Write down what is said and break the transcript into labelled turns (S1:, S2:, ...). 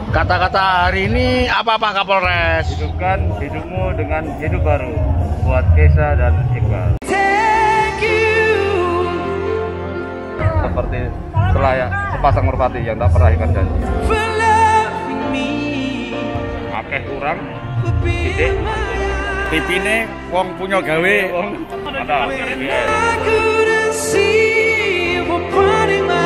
S1: Kata-kata hari ini apa Pak Kapolres?
S2: Hidupkan hidupmu dengan hidup baru buat Kesa dan Iqbal. Seperti sepasang merpati yang tak pernah ikat janji. Akeh kurang, titik.
S1: Pipine wong punya gawe.
S2: Ada.